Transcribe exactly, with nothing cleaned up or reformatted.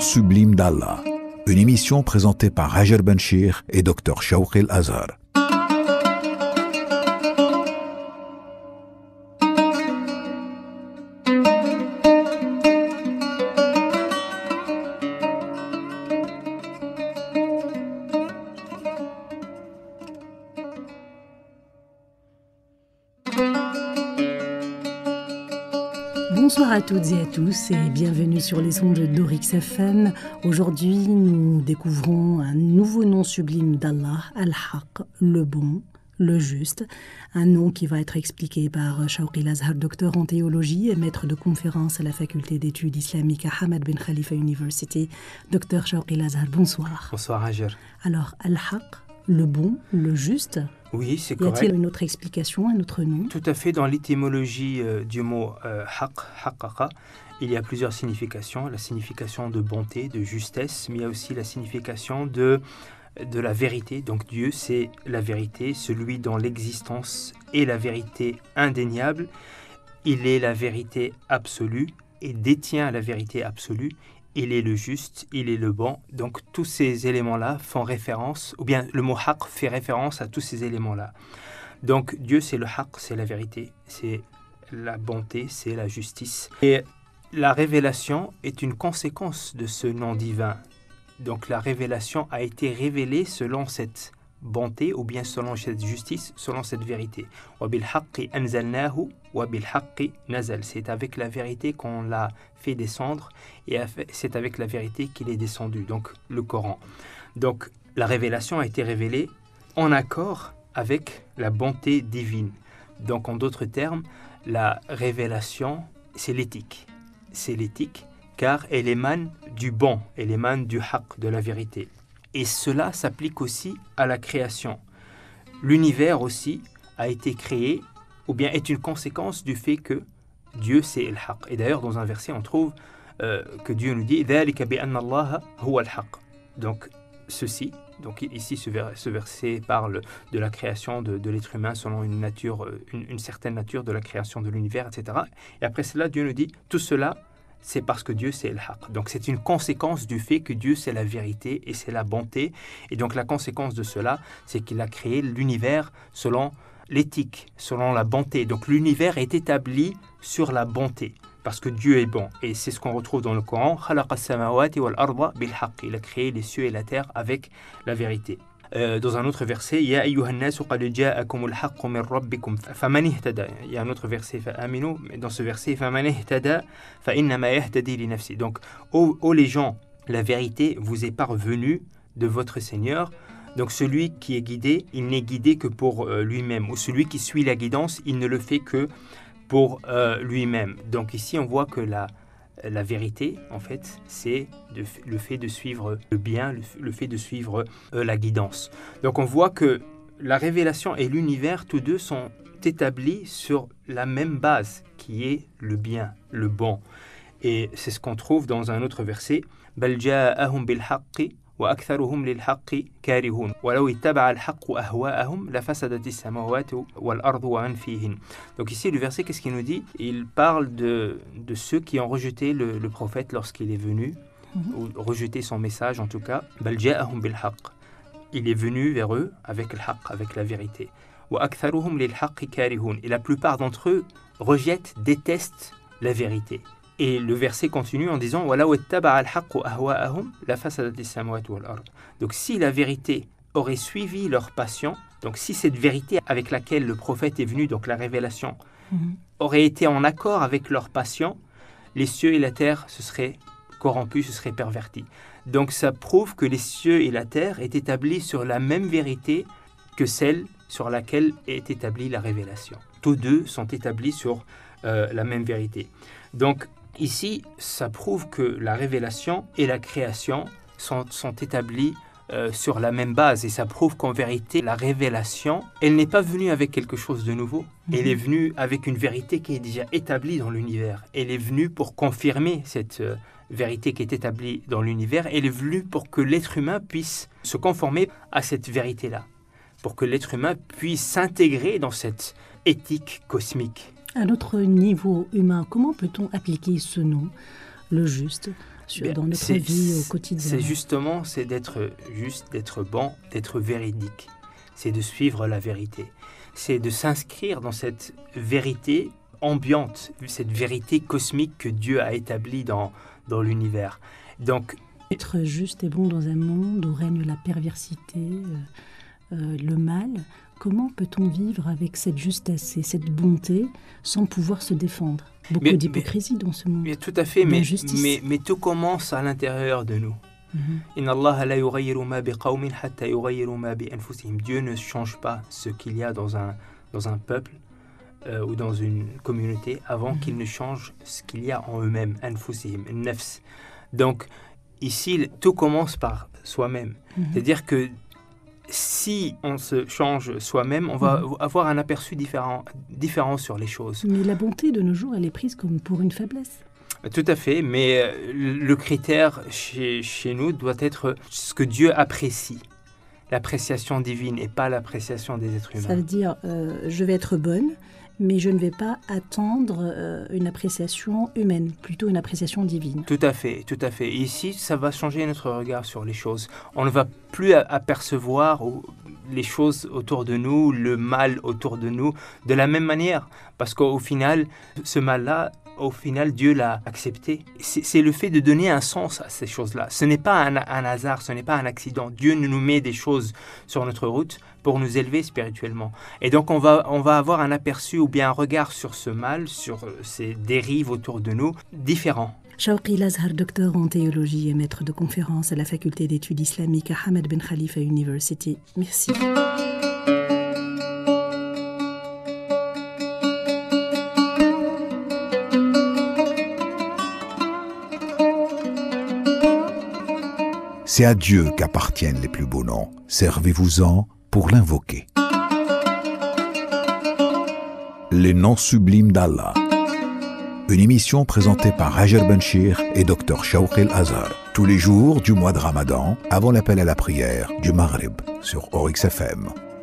sublime d'Allah. Une émission présentée par Hajar Benchir et Dr Shawqi Al-Azhar. Bonsoir à toutes et à tous et bienvenue sur les ondes d'Orix F M. Aujourd'hui, nous découvrons un nouveau nom sublime d'Allah, Al-Haq, le bon, le juste. Un nom qui va être expliqué par Shawqi Al-Azhar, docteur en théologie et maître de conférence à la faculté d'études islamiques à Hamad Ben Khalifa University. Docteur Shawqi Al-Azhar, bonsoir. Bonsoir Hajar. Alors, Al-Haq, le bon, le juste. Oui, c'est y correct. Y a-t-il une autre explication, un autre nom? Tout à fait. Dans l'étymologie euh, du mot euh, haq, haqqaqa, il y a plusieurs significations. La signification de bonté, de justesse, mais il y a aussi la signification de, de la vérité. Donc Dieu, c'est la vérité, celui dont l'existence est la vérité indéniable. Il est la vérité absolue et détient la vérité absolue. Il est le juste, il est le bon. Donc tous ces éléments-là font référence, ou bien le mot haq fait référence à tous ces éléments-là. Donc Dieu, c'est le haq, c'est la vérité, c'est la bonté, c'est la justice. Et la révélation est une conséquence de ce nom divin. Donc la révélation a été révélée selon cette bonté, ou bien selon cette justice, selon cette vérité. وَبِالْحَقِّ أَنزَلْنَاهُ وَبِالْحَقِّ نَزَلَ. C'est avec la vérité qu'on l'a fait descendre, et c'est avec la vérité qu'il est descendu, donc le Coran. Donc la révélation a été révélée en accord avec la bonté divine. Donc en d'autres termes, la révélation, c'est l'éthique. C'est l'éthique, car elle émane du bon, elle émane du haq, de la vérité. Et cela s'applique aussi à la création. L'univers aussi a été créé, ou bien est une conséquence du fait que Dieu, c'est le haq. Et d'ailleurs, dans un verset, on trouve euh, que Dieu nous dit « ذَلِكَ بِأَنَّ اللَّهَ هُوَ الْحَقِّ » Donc, ceci, donc ici, ce, vers, ce verset parle de la création de, de l'être humain selon une nature, une, une certaine nature de la création de l'univers, et cetera. Et après cela, Dieu nous dit « Tout cela, c'est parce que Dieu, c'est le haq ». Donc, c'est une conséquence du fait que Dieu, c'est la vérité et c'est la bonté. Et donc, la conséquence de cela, c'est qu'il a créé l'univers selon l'éthique, selon la bonté. Donc, l'univers est établi sur la bonté, parce que Dieu est bon. Et c'est ce qu'on retrouve dans le Coran. « خَلَقَ السَّمَاوَاتِ وَالْأَرْضَ بِالْحَقِّ » Il a créé les cieux et la terre avec la vérité. Euh, dans un autre verset, « يَا أَيُّهَا النَّاسُ قَدْ جَاءَكُمُ الْحَقُّ مِنْ رَبِّكُمْ فَمَنِ اهْتَدَى » Il y a un autre verset, فَآمِنُوا, mais dans ce verset, فَمَنِ اهْتَدَى فَإِنَّمَا يَهْتَدِي لِنَفْسِهِ. Donc, ô, ô les gens, la vérité vous est parvenue de votre Seigneur. Donc, celui qui est guidé, il n'est guidé que pour euh, lui-même. Ou celui qui suit la guidance, il ne le fait que pour euh, lui-même. Donc, ici, on voit que la La vérité, en fait, c'est de, le fait de suivre le bien, le, le fait de suivre euh, la guidance. Donc on voit que la révélation et l'univers, tous deux, sont établis sur la même base, qui est le bien, le bon. Et c'est ce qu'on trouve dans un autre verset. بَلْ جَاءَهُمْ بِالْحَقِّ وَأَكْثَرُهُمْ لِلْحَقِّ كَارِهُونَ وَلَوْ اتَّبَعَ الْحَقُّ أَهْوَاءَهُمْ لَفَسَدَتِ السَّمَاوَاتُ وَالْأَرْضُ وَمَنْ فِيهِنَّ. Donc ici, le verset, qu'est-ce qu'il nous dit? Il parle de, de ceux qui ont rejeté le, le prophète lorsqu'il est venu, mm-hmm. ou rejeté son message en tout cas. بَلْ جَاءَهُمْ بِالْحَقِّ. Il est venu vers eux avec le haqq, avec la vérité. وَأَكْثَرُهُمْ لِلْحَقِّ كَارِهُونَ. Et la plupart d'entre eux rejettent, détestent la vérité. Et le verset continue en disant وَلَوْ اتَّبَعَ الْحَقُّ أَهْوَاءَهُمْ لَفَسَدَتِ السَّمَاوَاتُ وَالْأَرْضُ. Donc si la vérité aurait suivi leur passion, donc si cette vérité avec laquelle le prophète est venu, donc la révélation, mm-hmm. aurait été en accord avec leur passion, les cieux et la terre se seraient corrompus, se seraient pervertis. Donc ça prouve que les cieux et la terre est établis sur la même vérité que celle sur laquelle est établie la révélation. Tous deux sont établis sur euh, la même vérité. Donc ici, ça prouve que la révélation et la création sont, sont établies euh, sur la même base. Et ça prouve qu'en vérité, la révélation, elle n'est pas venue avec quelque chose de nouveau. Mm-hmm. Elle est venue avec une vérité qui est déjà établie dans l'univers. Elle est venue pour confirmer cette euh, vérité qui est établie dans l'univers. Elle est venue pour que l'être humain puisse se conformer à cette vérité-là. Pour que l'être humain puisse s'intégrer dans cette éthique cosmique. À notre niveau humain, comment peut-on appliquer ce nom, le juste, sur, Bien, dans notre c'est- vie au quotidien. C'est justement, c'est d'être juste, d'être bon, d'être véridique. C'est de suivre la vérité. C'est de s'inscrire dans cette vérité ambiante, cette vérité cosmique que Dieu a établie dans, dans l'univers. Donc, Être juste et bon dans un monde où règne la perversité, euh, euh, le mal. Comment peut-on vivre avec cette justesse et cette bonté sans pouvoir se défendre? Beaucoup Mais- d'hypocrisie dans ce monde. mais tout à fait, mais, D'injustice. mais, mais tout commence à l'intérieur de nous. Mhm. Inna Allah la yughayyiru ma biqawmin hatta yughayyiru ma bi anfusihim. Dieu ne change pas ce qu'il y a dans un, dans un peuple euh, ou dans une communauté avant Mhm. qu'il ne change ce qu'il y a en eux-mêmes, anfusihim, nafs. Donc ici, tout commence par soi-même. Mhm. C'est-à-dire que si on se change soi-même, on va Mhm. avoir un aperçu différent, différent sur les choses. Mais la bonté de nos jours, elle est prise comme pour une faiblesse. Tout à fait, mais euh, le critère chez, chez nous doit être ce que Dieu apprécie. L'appréciation divine et pas l'appréciation des êtres Ça humains. veut dire, euh, je vais être bonne, mais je ne vais pas attendre euh, une appréciation humaine, plutôt une appréciation divine. Tout à fait, tout à fait. Et ici, ça va changer notre regard sur les choses. On ne va plus a- apercevoir au- les choses autour de nous, le mal autour de nous, de la même manière. Parce qu'au final, ce mal-là, au final, Dieu l'a accepté. C'est c'est le fait de donner un sens à ces choses-là. Ce n'est pas un, un hasard, ce n'est pas un accident. Dieu nous met des choses sur notre route pour nous élever spirituellement. Et donc, on va, on va avoir un aperçu ou bien un regard sur ce mal, sur euh, ces dérives autour de nous, différent. Shawqi Lazhar, docteur en théologie et maître de conférence à la faculté d'études islamiques à Hamad Ben Khalifa University. Merci. C'est à Dieu qu'appartiennent les plus beaux noms. Servez-vous-en pour l'invoquer. Les noms sublimes d'Allah. Une émission présentée par Hajar Benchir et docteur Shawqi Azhar. Tous les jours du mois de Ramadan, avant l'appel à la prière du Maghrib sur Oryx F M.